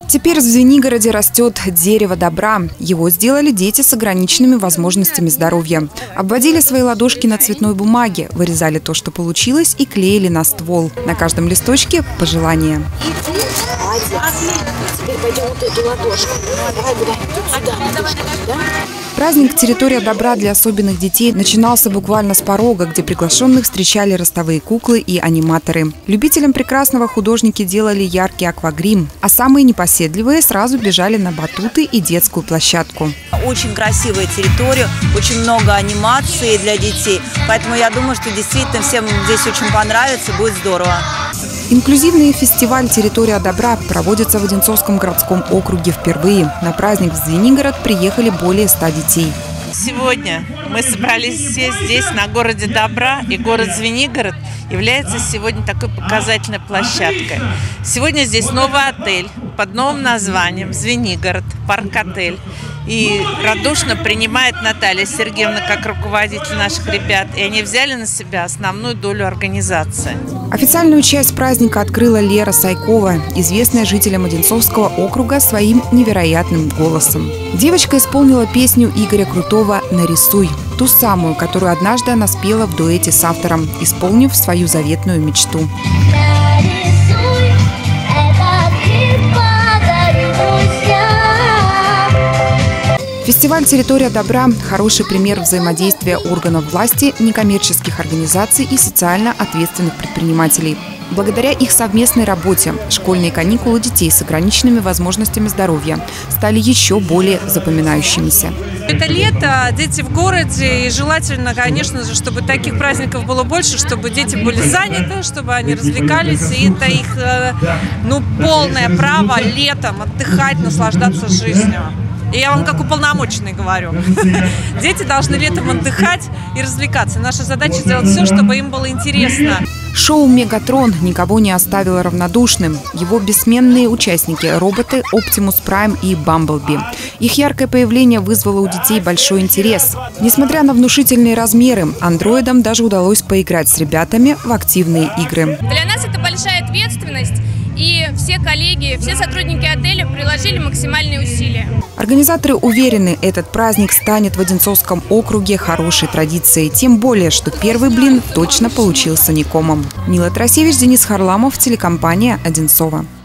Теперь в Звенигороде растет дерево добра. Его сделали дети с ограниченными возможностями здоровья. Обводили свои ладошки на цветной бумаге, вырезали то, что получилось, и клеили на ствол. На каждом листочке – пожелание. Теперь пойдем вот эту ладошку. Праздник «Территория добра» для особенных детей начинался буквально с порога, где приглашенных встречали ростовые куклы и аниматоры. Любителям прекрасного художники делали яркий аквагрим, а самые непоседливые сразу бежали на батуты и детскую площадку. Очень красивая территория, очень много анимации для детей, поэтому я думаю, что действительно всем здесь очень понравится, будет здорово. Инклюзивный фестиваль «Территория добра» проводится в Одинцовском городском округе впервые. На праздник в Звенигород приехали более 100 детей. Сегодня мы собрались все здесь, на городе добра, и город Звенигород является сегодня такой показательной площадкой. Сегодня здесь новый отель под новым названием «Звенигород парк-отель». И радушно принимает Наталья Сергеевна как руководитель наших ребят, и они взяли на себя основную долю организации. Официальную часть праздника открыла Лера Сайкова, известная жителям Одинцовского округа своим невероятным голосом. Девочка исполнила песню Игоря Крутого «Нарисуй», ту самую, которую однажды она спела в дуэте с автором, исполнив свою заветную мечту. Фестиваль «Территория добра» – хороший пример взаимодействия органов власти, некоммерческих организаций и социально ответственных предпринимателей. Благодаря их совместной работе школьные каникулы детей с ограниченными возможностями здоровья стали еще более запоминающимися. Это лето, дети в городе, и желательно, конечно же, чтобы таких праздников было больше, чтобы дети были заняты, чтобы они развлекались, и это их полное право летом отдыхать, наслаждаться жизнью. И я вам как уполномоченный говорю. Дети должны летом отдыхать и развлекаться. Наша задача сделать все, чтобы им было интересно. Шоу «Мегатрон» никого не оставило равнодушным. Его бессменные участники – роботы Optimus Prime и Bumblebee. Их яркое появление вызвало у детей большой интерес. Несмотря на внушительные размеры, андроидам даже удалось поиграть с ребятами в активные игры. Для нас это большая ответственность. И все коллеги, все сотрудники отеля приложили максимальные усилия. Организаторы уверены, этот праздник станет в Одинцовском округе хорошей традицией. Тем более, что первый блин точно получился не комом. Мила Тарасевич, Денис Харламов, телекомпания «Одинцово».